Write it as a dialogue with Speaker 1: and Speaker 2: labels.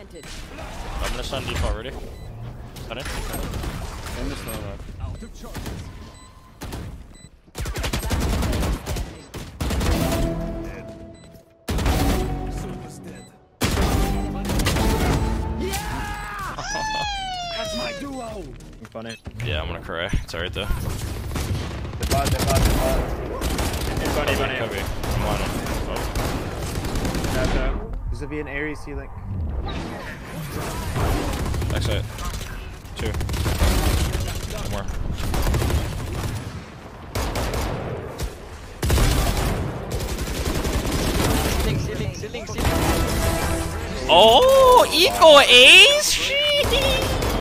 Speaker 1: planted.
Speaker 2: I'm gonna stun default already. Stun it.
Speaker 3: I'm just not up.
Speaker 4: Out of charges. Silver's dead. Yeah! That's my duo.
Speaker 3: Funny.
Speaker 2: Yeah, I'm gonna cry. It's alright though.
Speaker 3: The bot. It's funny.
Speaker 2: Copy. I'm on it. Oh.
Speaker 3: This will be an Ares healing.
Speaker 2: Backside. 2. One more. Ceiling. Oh, eco ace!